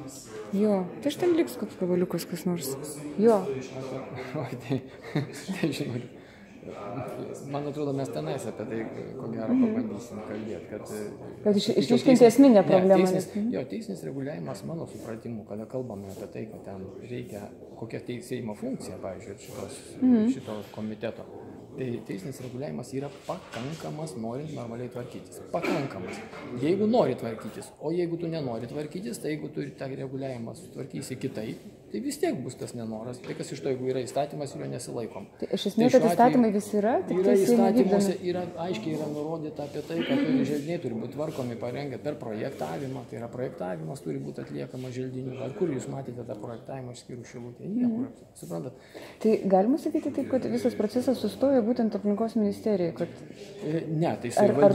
Jo, tai aš ten liks koks gabaliukas kas nors. Jo. Tai žinau, man atrodo, mes tenais apie tai, ko gero, pabandysim kalbėti. Kad išryškinti esminę problemą. Teisinis reguliavimas, mano supratimu, kada kalbame apie tai, kad ten reikia kokia Seimo funkcija, pavyzdžiui, šito komiteto, tai teisinis reguliavimas yra pakankamas, norint normaliai tvarkytis. Pakankamas. Jeigu nori tvarkytis, o jeigu tu nenori tvarkytis, tai jeigu tu tą reguliavimą sutvarkysi kitaip, tai vis tiek bus tas nenoras. Tai kas iš to, jeigu yra įstatymas, jo nesilaikom. Tai iš esmės, kad įstatymai vis yra, tik yra įstatymuose, aiškiai yra nurodyta apie tai, kad želdiniai turi būti tvarkomi parengę per projektavimą. Tai yra projektavimas turi būti atliekama želdinių. Ar kur jūs matėte tą projektavimą išskyrus Šilutėje? Niekur. Suprantat? Tai galima sakyti taip, kad visas procesas sustojo būtent aplinkos ministerijai, kad... Ne, tai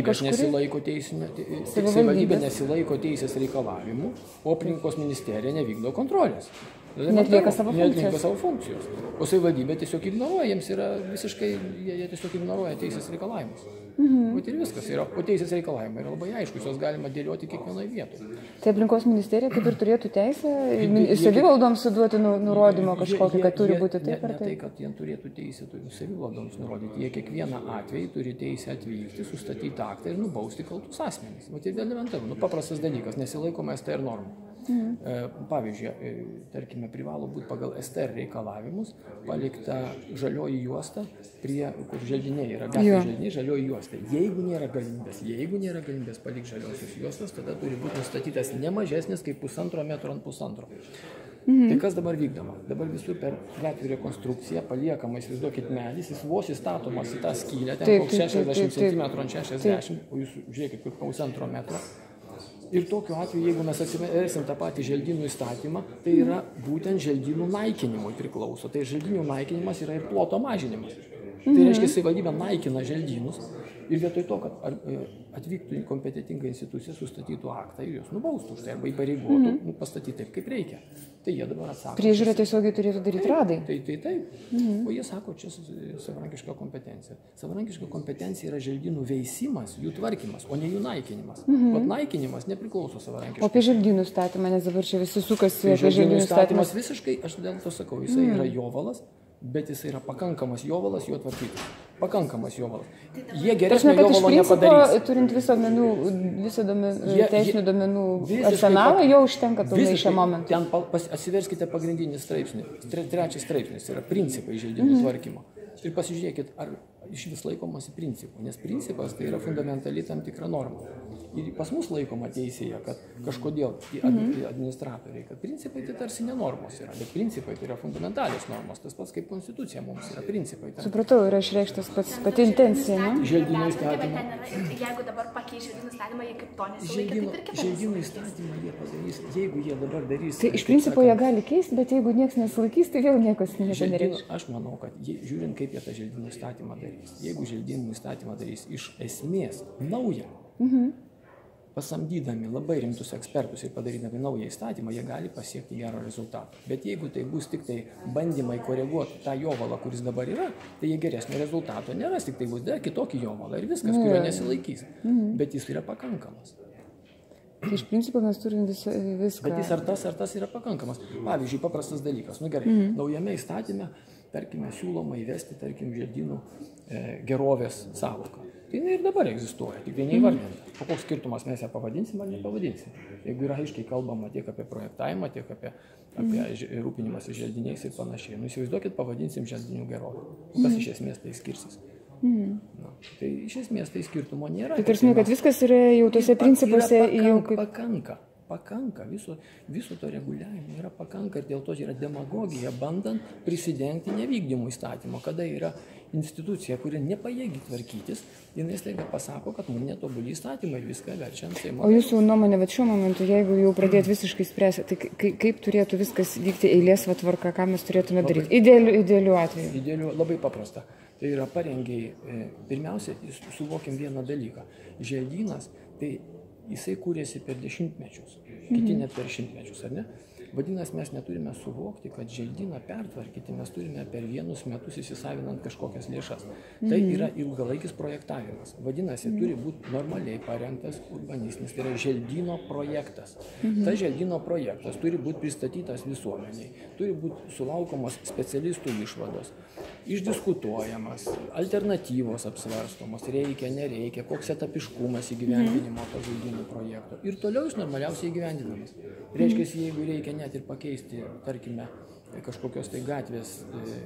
savivaldybė nesilaiko teisės reikalavimų, o aplinkos ministerija nevykdo kontrolės. Netlieka savo funkcijos. O savivaldybė tiesiog ignoruoja, jiems yra visiškai, jie tiesiog ignoruoja teisės reikalavimus. O ir viskas yra. O teisės reikalavimai yra labai aiškus, jos galima dėlioti kiekvienoje vietoje. Tai aplinkos ministerija kaip ir turėtų teisę savivaldoms suduoti nurodymą kažkokį, kad turi būti taip ar taip? Ne tai, kad jie turėtų teisę savivaldoms nurodyti. Jie kiekvieną atvejį turi teisę atvykti, sustatyti aktą ir nubausti kaltus asmenys. O tai elementaru, paprastas dalykas, nesilaikoma STR normų. Pavyzdžiui, tarkime, privalo būti pagal STR reikalavimus palikta žalioji juosta prie, kur želdiniai yra, gatvės želdiniai, žalioji juosta. Jeigu nėra galimybės palikti žaliosios juostos, tada turi būti nustatytas ne mažesnis kaip 1,5 metro ant 1,5. Tai kas dabar vykdoma? Dabar visur per gatvių rekonstrukciją paliekama, įsivaizduokit, medis, jis vos įstatomas į tą skylę, ten koks 60 cm ant 60, o jūs žiūrėkit, kaip 1,5 metro. Ir tokiu atveju, jeigu mes atsiversim tą patį želdynų įstatymą, tai yra būtent želdynų naikinimui priklauso. Tai želdynų naikinimas yra ir ploto mažinimas. Tai reiškia, savivaldybė naikina želdynus ir vietoj to, kad atvyktų į kompetitingą instituciją, sustatytų aktą ir juos nubaustų už tai arba įpareigotų pastatyti taip, kaip reikia. Tai jie dabar atsako. Priežiūrą tiesiogiai turėtų daryti radai. Taip. O jie sako, čia savarankiška kompetencija. Savarankiška kompetencija yra želdynų veisimas, jų tvarkymas, o ne jų naikinimas. O naikinimas nepriklauso savarankiškai. O apie želdynų statymą, nes dabar čia visi sukasi apie želdynų statymas visiškai, aš dėl to sakau, jisai yra jovalas, bet jis yra pakankamas jovalas juo tvarkyti. Pakankamas jovalas. Jie geresnio jovalo nepadarys. Turint visą teisinių duomenų arsenalą, jau užtenka pilnai šią momentą. Ten atsiverskite pagrindinį straipsnį. Trečias straipsnis yra principai želdynų tvarkymo. Ir pasižiūrėkit, ar iš vis laikomasi principų, nes principas tai yra fundamentali tam tikra norma. Ir pas mus laikoma teisėje, kad kažkodėl administratoriai, kad principai tai tarsi nenormos yra, bet principai tai yra fundamentalios normos, tas pats kaip konstitucija mums yra principai. Supratau, yra išreikštas pati intencija, ne? Želdynų įstatymą. Jeigu dabar pakeis želdynų įstatymą, jie kaip to nesilaikė, taip ir kitas. Želdynų įstatymą jie padarys, jeigu jie dabar darys. Tai iš principo jie gali keisti, bet jeigu niekas nesilaikys, tai vėl niekas nereikia. Aš manau, kad žiūrint, kaip jie tą želdynų įstatymą darys. Jeigu želdynų įstatymą darys iš esmės naują, pasamdydami labai rimtus ekspertus ir padarydami naują įstatymą, jie gali pasiekti gero rezultato. Bet jeigu tai bus tik tai bandymai koreguoti tą jovalą, kuris dabar yra, tai jie geresnio rezultato neras, tik tai bus dar kitokį jovalą ir viskas, kurio nesilaikys. Bet jis yra pakankamas. Iš principo mes turim viską. Bet jis ar tas yra pakankamas. Pavyzdžiui, paprastas dalykas. Nu gerai, naujame įstatyme, tarkime, siūloma įvesti, tarkim, želdynų gerovės sąvoką. Tai ir dabar egzistuoja, tik vieni įvardinta. O koks skirtumas, mes ją pavadinsim ar nepavadinsim. Jeigu yra aiškiai kalbama tiek apie projektavimą, tiek apie rūpinimąsi želdiniais ir panašiai. Nu, įsivaizduokit, pavadinsim želdinių gerovę. Kas iš esmės tai skirsis? Tai iš esmės tai skirtumo nėra. Tai tarsi, kad viskas yra jau tose principuose jau kaip... Pakanka, viso to reguliavimo yra pakanka ir dėl to yra demagogija, bandant prisidengti nevykdymų įstatymo, kada yra institucija, kuri nepajėgi tvarkytis, jinai staiga pasako, kad mums netobuli įstatymai ir viską verčia ant Seimo. O jūsų nuomonė, bet šiuo momentu, jeigu jau pradėt visiškai spręsti, tai kaip turėtų viskas vykti eilės tvarka, ką mes turėtume daryti? Idealiu atveju. Idealiu, labai paprasta. Tai yra parengiai, pirmiausia, suvokim vieną dalyką. Želdynas, tai jisai kūrėsi per dešimtmečius, kiti net per šimtmečius, ar ne? Vadinasi, mes neturime suvokti, kad želdyną pertvarkyti mes turime per vienus metus įsisavinant kažkokias lėšas. Tai yra ilgalaikis projektavimas. Vadinasi, turi būti normaliai parengtas urbanistinis, tai yra želdyno projektas. Tas želdyno projektas turi būti pristatytas visuomeniai, turi būti sulaukomos specialistų išvados, išdiskutuojamas, alternatyvos apsvarstomos, reikia, nereikia, koks etapiškumas įgyvendinimo to želdynų projekto. Ir toliau jis normaliausiai įgyvendinamas. Reiškia, jeigu reikia net ir pakeisti, tarkime, kažkokios tai gatvės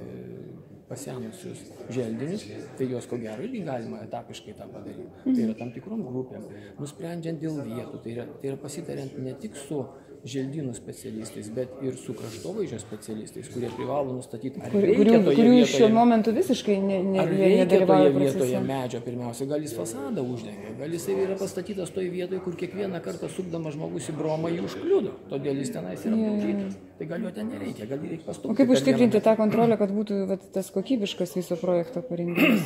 pasenusius želdinius, tai jos ko gero irgi galima etapiškai tą padaryti. Tai yra tam tikrom grupėm, nusprendžiant dėl vietų, tai yra pasitariant ne tik su želdynų specialistais, bet ir su kraštovaizdžio specialistais, kurie privalo nustatyti, ar reikia toje vietoje, šiuo momentu visiškai nedalyvauja vietoje medžio pirmiausia, gal jis fasadą uždengia, gal jis yra pastatytas toje vietoje, kur kiekvieną kartą sukdamas žmogus į bromą jį užkliudo, todėl jis tenais yra apdaužytas. Tai gal jo ten nereikia, gal jį reikia pastumti. O kaip užtikrinti tą kontrolę, kad būtų tas kokybiškas viso projekto parengimas?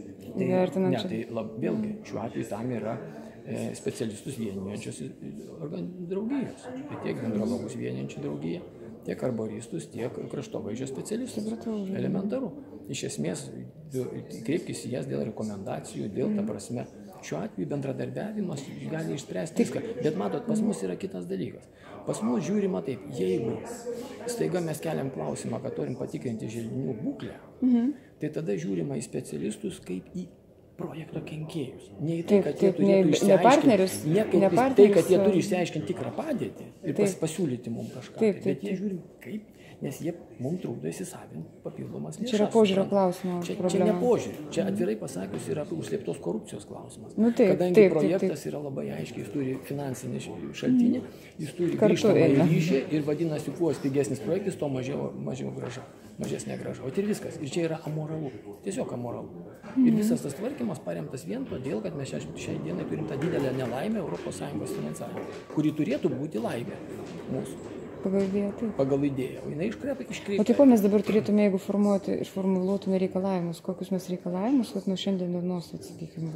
Ne, tai vėlgi, šiuo atveju tam yra specialistus vienijančios draugijos. Tai tiek dendrologus vienijančių draugiją, tiek arboristus, tiek kraštovaizdžio specialistus. Elementaru. Iš esmės, kreipkis į jas dėl rekomendacijų, dėl, ta prasme, šiuo atveju bendradarbiavimas gali išspręsti viską. Bet matot, pas mus yra kitas dalykas. Pas mus žiūrima taip, jeigu staiga mes keliam klausimą, kad turim patikrinti želdinių būklę, tai tada žiūrima į specialistus kaip į projekto kenkėjus. Ne į tai, kad jie turėtų išsiaiškinti, tai, kad jie turi išsiaiškinti tikrą padėtį ir pasiūlyti mums kažką. Bet jie žiūrim kaip, nes jie mums trukdo įsisavinti papildomas lėšas. Čia yra požiūrio klausimo problema. Čia ne požiūrį. Čia atvirai pasakius yra užslėptos korupcijos klausimas. Kadangi projektas yra labai aiškiai, jis turi finansinį šaltinį, jis turi grįžtamąjį ryšį ir vadinasi, kuo pigesnis projektas, to mažiau grąža. Mažesnė grąža. O ir viskas. Ir čia yra amoralu. Tiesiog amoralu. Ir visas tas tvarkymas paremtas vien todėl, kad mes šiai dienai turim tą didelę nelaimę ES finansavimą, kuri turėtų būti laimė mūsų. Pagal idėją. O jinai iškreipia. O tai ko mes dabar turėtume, jeigu formuluotume reikalavimus? Kokius mes reikalavimus, kad nuo šiandien dienos, sakykime,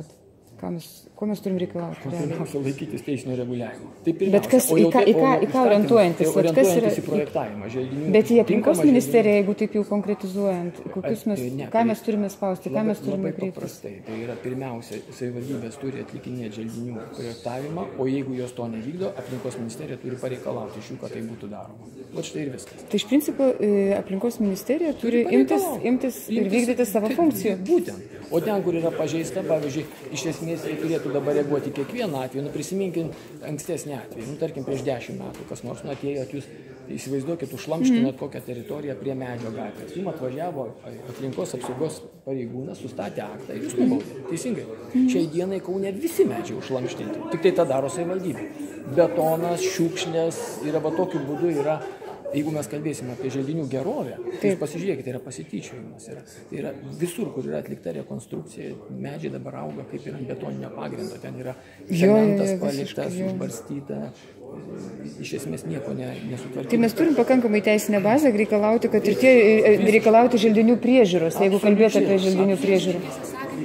ko mes turim reikalauti? Pirmiausia, laikytis teisinio reguliavimo. Bet kas, į ką orientuojantis? Orientuojantis į projektavimą želdinių. Bet į aplinkos ministeriją, jeigu taip jau konkretizuojant, ką mes turime spausti, ką mes turime kreiptis? Labai paprastai. Tai yra pirmiausia, savivaldybės turi atlikinėti želdinių projektavimą, o jeigu jos to nevykdo, aplinkos ministerija turi pareikalauti iš jų, kad tai būtų daroma. O štai ir viskas. Tai iš principo aplinkos ministerija turi imtis ir vykdyti savo funkcijų. Būtent. O ten, kur yra pažeista, pavyzdžiui, iš esmės jie turėtų dabar reaguoti kiekvieną atveju. Prisiminkim ankstesnį atvejį. Tarkim, prieš 10 metų kas nors atėjot, jūs įsivaizduokit, užšlamštinat kokią teritoriją prie medžio gatvės. Jums atvažiavo aplinkos apsaugos pareigūnas, sustatė aktą ir jūs nubaudė. Teisingai. Šiai dienai Kaune visi medžiai užšlamštinti. Tik tai tą daro savivaldybė. Betonas, šiukšlės ir tokiu būdu yra. Jeigu mes kalbėsime apie želdinių gerovę, tai jūs pasižiūrėkite, tai yra pasityčiojimas. Tai yra visur, kur yra atlikta rekonstrukcija, medžiai dabar auga kaip ir ant betoninio pagrindo. Ten yra cementas paliktas, užbarstyta. Iš esmės nieko nesutvarkyta. Tai mes turim pakankamai teisinę bazę reikalauti, kad ir reikalauti želdinių priežiūros, jeigu kalbėtų apie želdinių priežiūrą.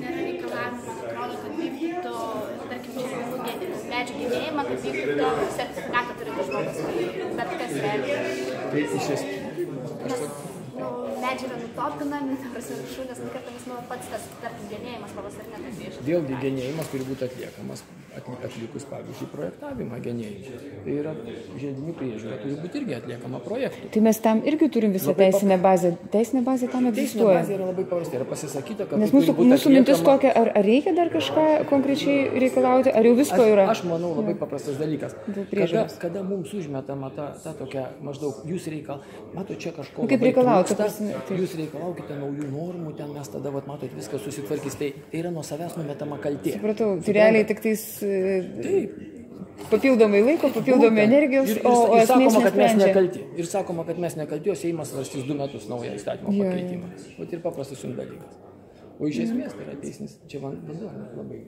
Tai iš esmės. Medžiai yra nutopinami, šunės nukertamas, pats tas genėjimas pavasarinė tai prieš. Vėlgi genėjimas turi būti atliekamas atlikus, pavyzdžiui, projektavimą genėjimą. Tai yra želdinių priežiūra, turi būti irgi atliekama projektų. Tai mes tam irgi turim visą teisinę bazę. Teisinė bazė tam egzistuoja. Teisinė bazė yra labai paprasta. Yra pasisakyta, kad nes mūsų mintis tokia, ar reikia dar kažką konkrečiai reikalauti, ar jau visko yra? Aš manau, labai paprastas dalykas. Kada mums užmetama ta tokia maždaug, jūs matot čia kažko labai trūksta, jūs reikalaukite naujų normų, ten mes tada, matot, viskas susitvarkys. Tai yra nuo savęs numetama kaltė. Supratau, tai realiai tik tais papildomai laiko, papildomai energijos, o esmės nesprendžia. Ir sakoma, kad mes nekalti, o Seimas svarstys 2 metus naują įstatymo pakeitimą. O tai ir paprastas jums dalykas. O iš esmės tai yra teisinis, čia vanduo labai.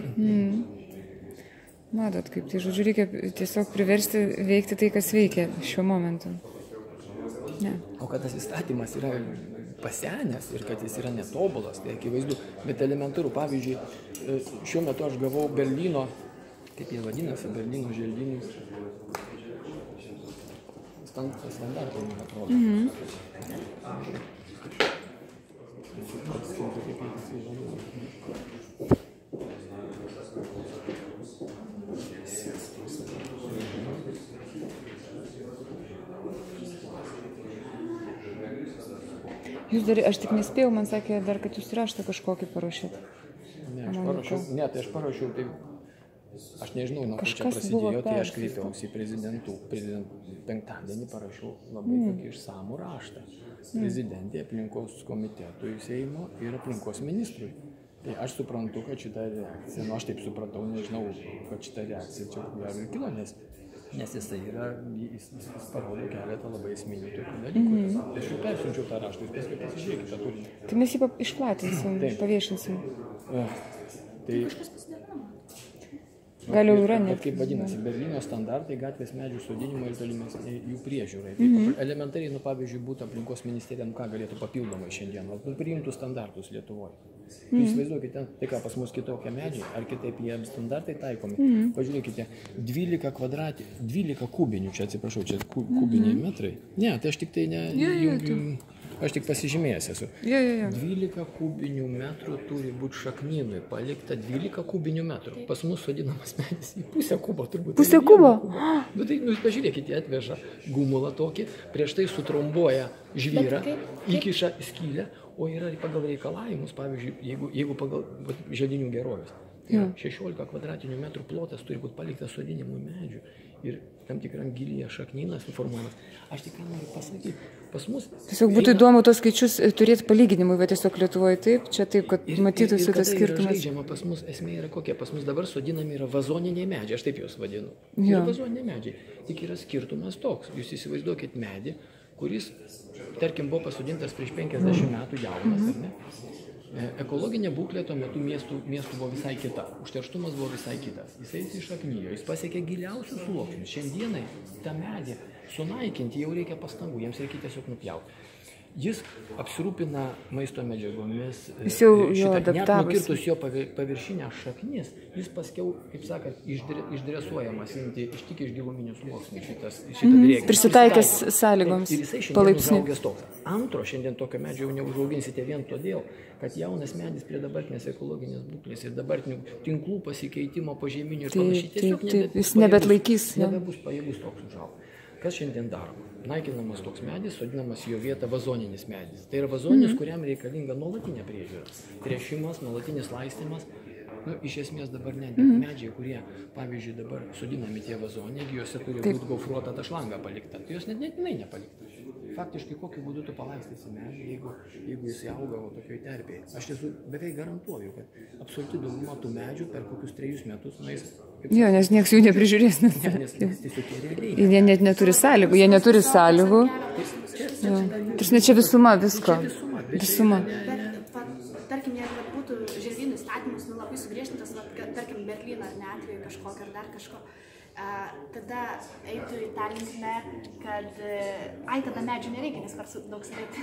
Matot, kaip tai, žodžiu, reikia tiesiog priversti veikti tai, kas veikia šiuo momentu. Ne. O kad tas įstatymas yra pasenęs ir kad jis yra netobulas, tai akivaizdu, bet elementaru, pavyzdžiui, šiuo metu aš gavau Berlyno, kaip jie vadinasi, Berlyno želdinių standartai atrodo. Jūs dar, aš tik nespėjau, man sakė dar, kad jūs raštą kažkokį paruošėt. Ne, aš parašiau, tai aš nežinau, nuo kai čia prasidėjo, tai aš kreipiausi į prezidentų. Penktadienį parašiau labai tokį išsamų raštą. Prezidentė, aplinkos komitetui Seimo ir aplinkos ministrui. Tai aš suprantu, kad šitą reakciją, aš taip supratau, nežinau, kad šitą reakciją čia ir kilo, nes jisai parodo keletą labai esminių tokių dalykų. Aš jau persiunčiau tą raštą, jūs pasižiūrėkite tą turinį. Tai mes jį išplatinsim, paviešinsim. Tai gal jau yra net. Kaip vadinasi, Berlyno standartai gatvės medžių sodinimo ir tolimesnė jų priežiūrai. Elementariai, pavyzdžiui, būtų aplinkos ministerija, ką galėtų papildomai šiandien, priimtų standartus Lietuvoje. Jūs vaizduokite, tai ką pas mus kitokie medžiai, ar kitaip jie standartai taikomi. Pažiūrėkite, 12 kubinių, čia atsiprašau, čia kubiniai metrai. Ne, tai aš tik tai aš tik pasižymėjęs esu. 12 kubinių metrų turi būti šaknynui, palikta 12 kubinių metrų. Pas mus sodinamas medis į pusę kubo turbūt. Pusę kubo? Nu tai, pažiūrėkite, atveža gumulą tokį, prieš tai sutrombuoja žvyrą, įkiša skylę, o yra pagal reikalavimus, pavyzdžiui, jeigu pagal želdinių gerovės. 16 kvadratinių metrų plotas turi būti paliktas sodinimui medžių ir tam tikram gilyje šaknynas suformuojamas. Aš tik noriu pasakyti, pas mus... Tiesiog būtų įdomu tos skaičius turėti palyginimui, bet tiesiog Lietuvoje taip, čia taip, kad matytųsi tas skirtumas. Žaidžiama, pas mus esmė yra kokia, pas mus dabar sodinami yra vazoniniai medžiai, aš taip juos vadinu. Yra vazoniniai medžiai, tik yra skirtumas toks. Jūs įsivaizduokit medį, kuris, tarkim, buvo pasodintas prieš 50 metų jaunas, ar ne? Ekologinė būklė tuo metu miestų buvo visai kita, užterštumas buvo visai kitas. Jisai įsišaknijo, jis pasiekė giliausius sluoksnius. Šiandienai tą medį sunaikinti jau reikia pastangų, jiems reikia tiesiog nupjauti. Jis apsirūpina maisto medžiagomis, net nukirtus jo paviršinę šaknis, jis paskiau, kaip sakant, išdresuojamas, tik iš giluminių sluoksnių šitą drėgmę. Prisitaikęs sąlygoms, ir jisai šiandien užaugęs toks. Antro, šiandien tokio medžio jau neužauginsite vien todėl, kad jaunas medis prie dabartinės ekologinės būklės ir dabartinių tinklų pasikeitimo požeminių ir panašiai tiesiog nebebus pajėgus toks užaugti. Kas šiandien daroma? Naikinamas toks medis, sodinamas jo vietą vazoninis medis. Tai yra vazoninis, kuriam reikalinga nuolatinė priežiūra. Tręšimas, nuolatinis laistymas. Iš esmės dabar net medžiai, kurie, pavyzdžiui, dabar sodinami tie vazoniai, juose turi būti gofruota ta šlanga palikta. Tai jos net jinai nepalikta. Faktiškai, kokiu būdu tu palaistysi medį, jeigu jis auga tokioje terpėje. Aš tiesų beveik garantuoju, kad absoliuti dauguma tų medžių per kokius 3 metus nueis. Jo, nes nieks jų neprižiūrės. Nes tiesiog realiai. Jie net neturi sąlygų. Jie neturi sąlygų. Tarsi čia visuma visko. Visuma. Tarkim, jeigu būtų želdynų įstatymus labai sugriežtintas, tarkim, Berlyno ar ne atveju kažkokio ar dar kažko, tada eitų į tą linkmę, kad tada medžių nereikia, nes per daug sudėti.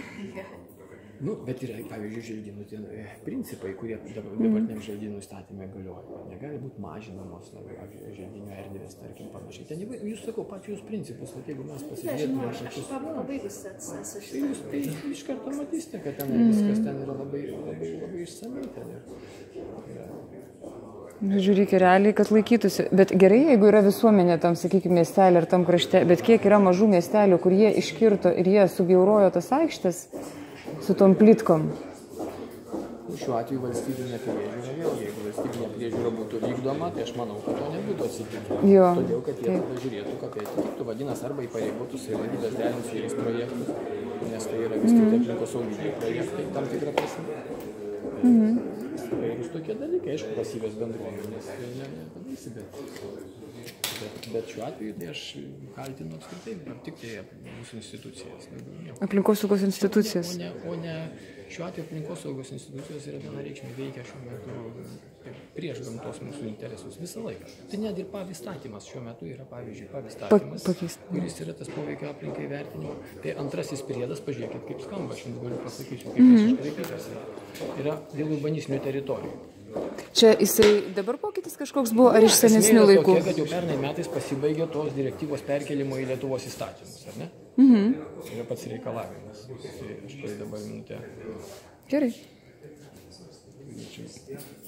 Bet yra, pavyzdžiui, želdynų principai, kurie dabartiniam želdynų įstatymai galioja. Negali būti mažinamos želdinių erdvės, tarkim, panašiai. Ten jūs sakau, pačius principus, jeigu mes pasižiūrėtume... Aš pabaigus esu šitą. Tai iš karto matysite, kad ten viskas ten yra labai išsamei. Žiūrėk, realiai, kad laikytųsi. Bet gerai, jeigu yra visuomenė tam, sakykime, miestelį ar tam krašte, bet kiek yra mažų miestelių, kur jie iškirto ir jie subjaurojo tas aikštes su tom plitkom. Šiuo atveju valstybinė priežiūra, jeigu valstybinė priežiūra būtų vykdoma, tai aš manau, kad to nebūtų atsitikę. Todėl, kad jie tada žiūrėtų, kad tai atitiktų, vadinasi, arba įpareigotų savivaldybės derinti su jais projektus, nes tai yra vis tik aplinkosauginiai projektai tam tikrą prasme. Įvairūs tokie dalykai, aišku, pasyvios bendruomenės nepadarysi, bet šiuo atveju tai aš kaltinu apskritai, tik tai mūsų institucijas. Aplinkosaugos institucijas. O ne šiuo atveju aplinkosaugos institucijos yra vienareikšmiai veikia šiuo metu prieš gamtos mūsų interesus visą laiką. Tai net ir PAV įstatymas šiuo metu yra, pavyzdžiui, PAV įstatymas, kuris yra tas poveikio aplinkai vertinimo. Tai antrasis priedas, pažiūrėkit, kaip skamba, aš jums galiu pasakyti, kaip jis iškraipytas yra dėl urbanistinių teritorijų. Čia jisai dabar pokytis kažkoks buvo, ar iš senesnių laikų? Tokia, kad jau pernai metais pasibaigė tos direktyvos perkelimo į Lietuvos įstatymus, ar ne? Tai yra pats reikalavimas. Tai aš tai dabar minutę. Gerai.